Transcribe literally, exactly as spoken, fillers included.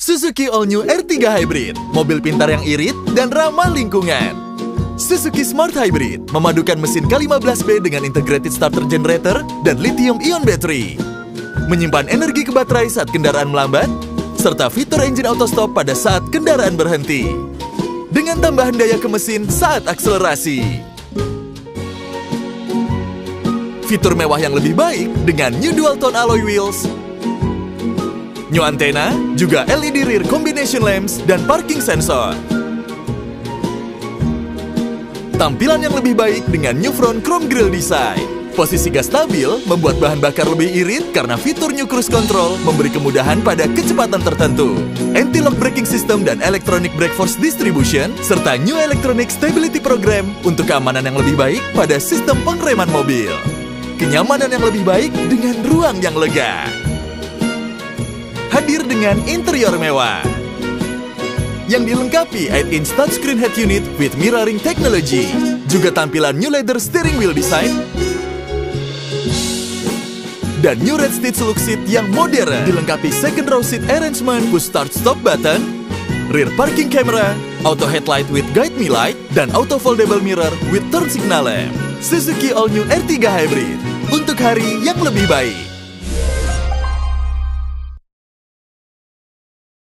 Suzuki All New R tiga Hybrid, mobil pintar yang irit dan ramah lingkungan. Suzuki Smart Hybrid memadukan mesin K lima belas B dengan integrated starter generator dan lithium-ion battery. Menyimpan energi ke baterai saat kendaraan melambat, serta fitur engine auto stop pada saat kendaraan berhenti. Dengan tambahan daya ke mesin saat akselerasi. Fitur mewah yang lebih baik dengan new dual tone alloy wheels, new antena, juga L E D rear combination lamps, dan parking sensor. Tampilan yang lebih baik dengan new front chrome grille design. Posisi gas stabil membuat bahan bakar lebih irit karena fitur new cruise control memberi kemudahan pada kecepatan tertentu. Anti-lock braking system dan electronic brake force distribution, serta new electronic stability program untuk keamanan yang lebih baik pada sistem pengereman mobil. Kenyamanan yang lebih baik dengan ruang yang lega. Hadir dengan interior mewah yang dilengkapi eight inch touchscreen head unit with mirroring technology. Juga tampilan new leather steering wheel design dan new red stitch look seat yang modern. Dilengkapi second row seat arrangement, push start stop button, rear parking camera, auto headlight with guide me light, dan auto foldable mirror with turn signal lamp. Suzuki All New R tiga Hybrid untuk hari yang lebih baik.